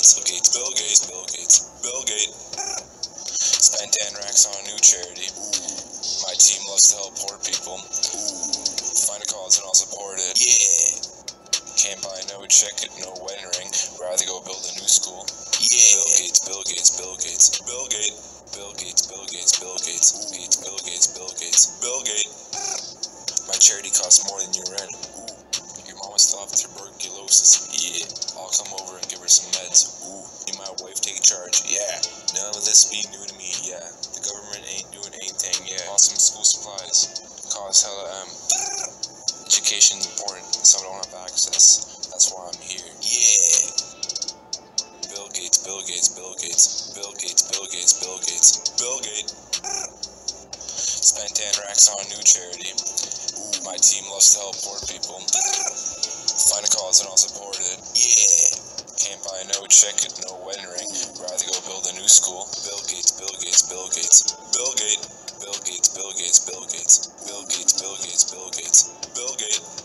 Bill Gates. Spent 10 racks on a new charity. My team loves to help poor people. Find a cause and I'll support it. Yeah. Can't buy no check, no wedding ring. Rather go build a new school. Yeah. Bill Gates. My charity costs more than your rent. Your mama still have tuberculosis. Yeah. I'll come over and give her some meds. You my wife take charge. Yeah. None of this be new to me. Yeah. The government ain't doing anything. Yeah. Bought some school supplies. Cost hella Education's important, so I don't have access. That's why I'm here. Yeah. Bill Gates. Spent 10 racks on a new charity. My team loves to help poor people. Find a cause and I'll support it. Yeah. Can't buy no check, no wedding ring. Rather go build a new school. Bill Gates. Bill Gates.